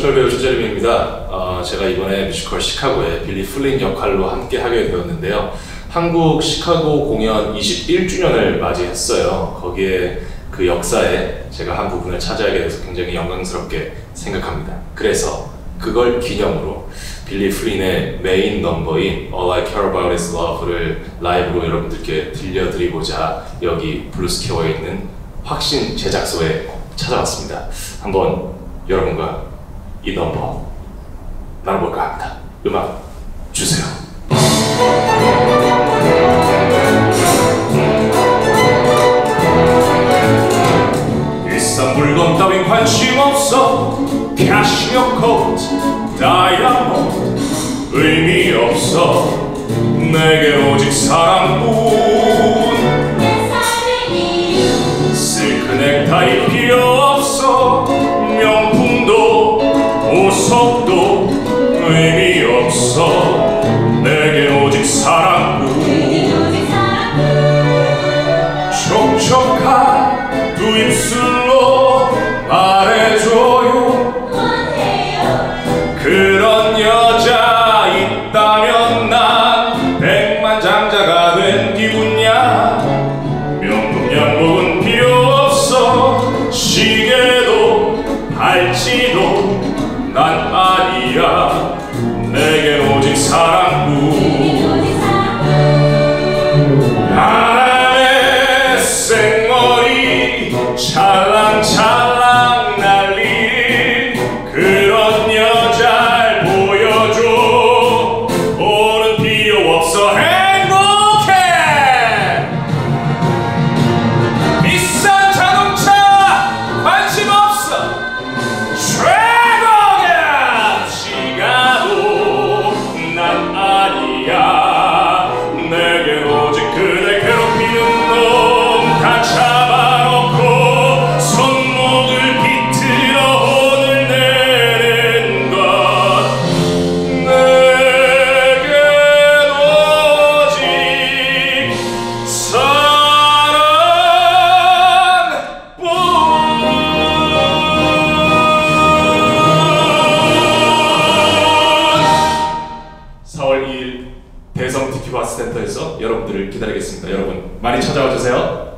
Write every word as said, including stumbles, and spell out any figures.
뮤지컬 배우 조재림입니다. 어, 제가 이번에 뮤지컬 시카고에 빌리 플린 역할로 함께 하게 되었는데요. 한국 시카고 공연 이십일 주년을 맞이했어요. 거기에 그 역사에 제가 한 부분을 차지하게 돼서 굉장히 영광스럽게 생각합니다. 그래서 그걸 기념으로 빌리 플린의 메인 넘버인 All I Care About Is Love를 라이브로 여러분들께 들려드리고자 여기 블루스퀘어에 있는 확신 제작소에 찾아왔습니다. 한번 여러분과 이 넘버 나눠볼까 합니다. 음악 주세요. 비싼 물건 따윈 관심 없어. 캐시미어 코트, 다이아몬드 의미 없어. 내겐 오직 사랑뿐. 실크 넥타이 필요 없어. 명품도 보석도 의미 없어. 내겐 오직 사랑뿐. 촉촉한 두 입술로 말해줘요. 그런 여자 있다면 난 백만장자가 된 기분이야. 명품 양복은 필요 없어. 시계도 팔찌도 난 아니야. 내겐 오직 사랑뿐. 바람에 생머리 찰랑찰랑 날린 그런 여자를 보여줘. 돈은 필요 없어. 행복해. 비싼 자동차 관심 없어. 최고야. 시가도 난 아니야. 내겐 오직 그대 괴롭히는 놈 다 잡아놓고 손목을 비틀어 혼을 내는 것. 내겐 오직 사랑뿐. 사월 이일 대성 티키바스 센터에서 여러분들을 기다리겠습니다. 여러분 많이 찾아와 주세요.